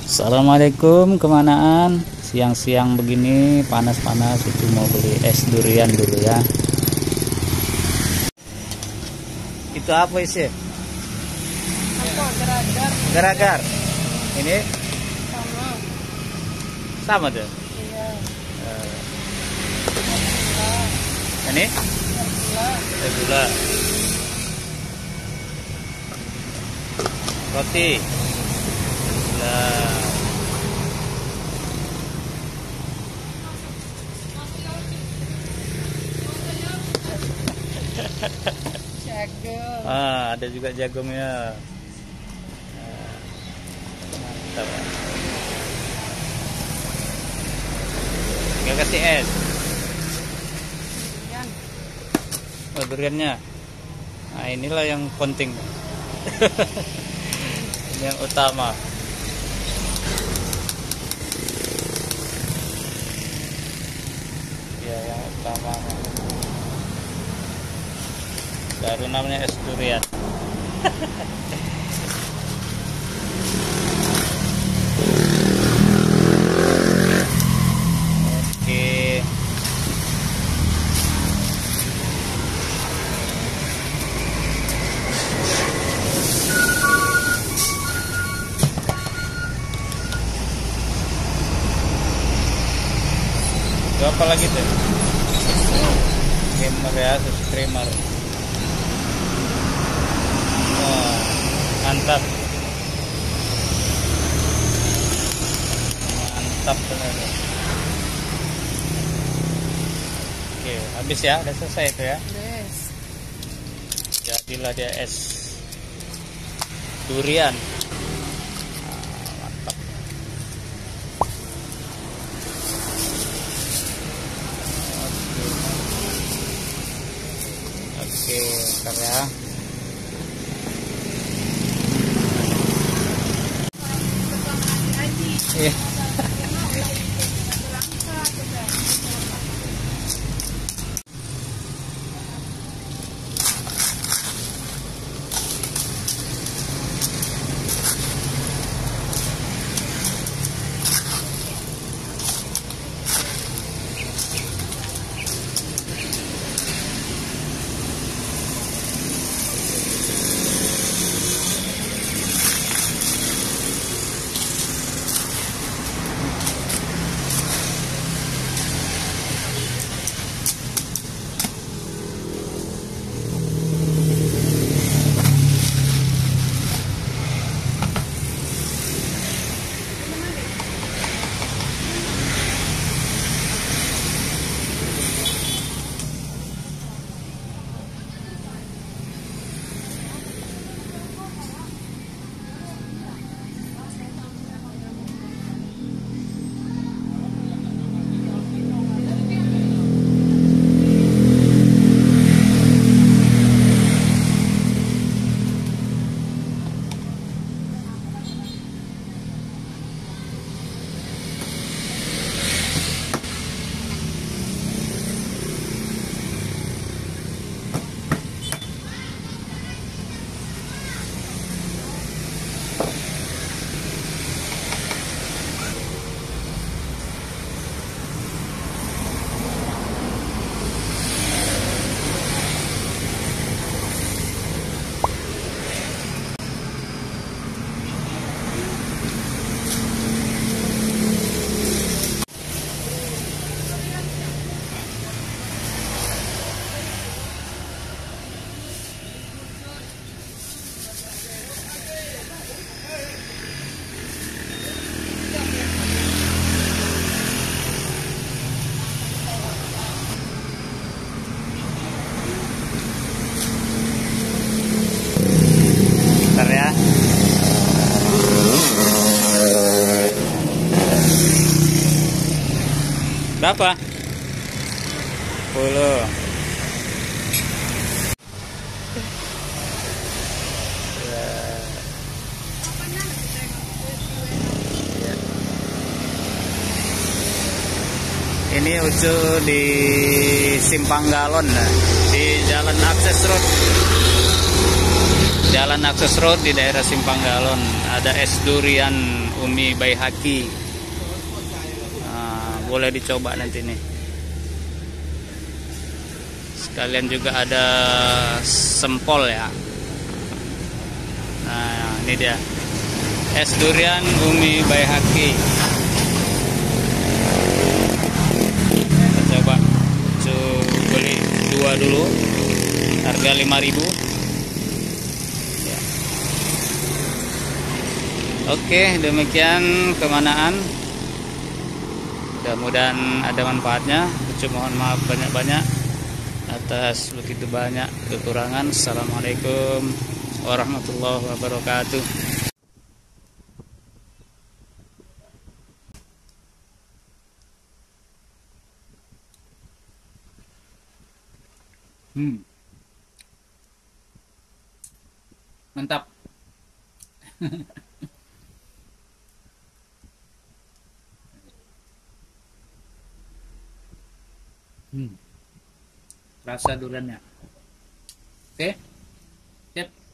Assalamualaikum kemanaan. Siang-siang begini panas-panas itu mau beli es durian dulu ya. Itu apa isi? Geragar. Geragar. Ini Sama. sama tuh. Iya. Ini Gula. gula. Roti. Gula. Jagung. Ada juga jagungnya. Mantap. Tinggal kasih es. Durian. Duriannya. Nah, inilah yang penting. Ini yang utama. Ya, yang utama. Baru namanya es durian. Oke. Itu apa lagi tuh? Creamer ya, susu creamer. Wah, mantap. Mantap benar. Oke, habis ya, udah selesai itu ya. Yes. Jadilah dia es durian. Mantap. Oke, bentar ya. Iya. Bentar ya. Berapa? 10. Ini Ucu di Simpang Galon, di Jalan Akses Road. Jalan Akses Road di daerah Simpang Galon. Ada es durian Umi Baihaqi. Nah, boleh dicoba nanti nih. Sekalian juga ada sempol ya. Nah, ini dia es durian Umi Baihaqi. Kita coba beli 2 dulu, harga 5.000 ya. Oke, demikian kemanaan. Mudah-mudahan ada manfaatnya. Mohon maaf banyak-banyak atas begitu banyak kekurangan. Assalamualaikum warahmatullahi wabarakatuh. Mantap. Rasa duriannya. Oke. Sip.